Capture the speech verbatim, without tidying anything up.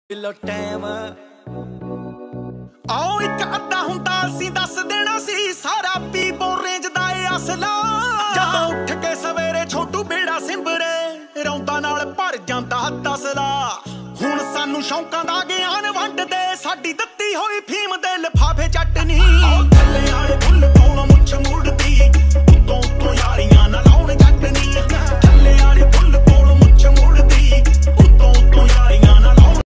लो time आओ एक अद्धा हुंदा सी दस देना सी सारा पीपो रेंज दा ए असला जदों उठ के सवेरे छोटू बेड़ा सिंबरे रौंदा नाल भर जांदा तसला हुण सानू शौकां दा ज्ञान वंडदे साडी दत्ती होई फीम दे लिफाफे चटनी थल्ले आले फुੱਲ कोलों मुੱਛ मुड़दी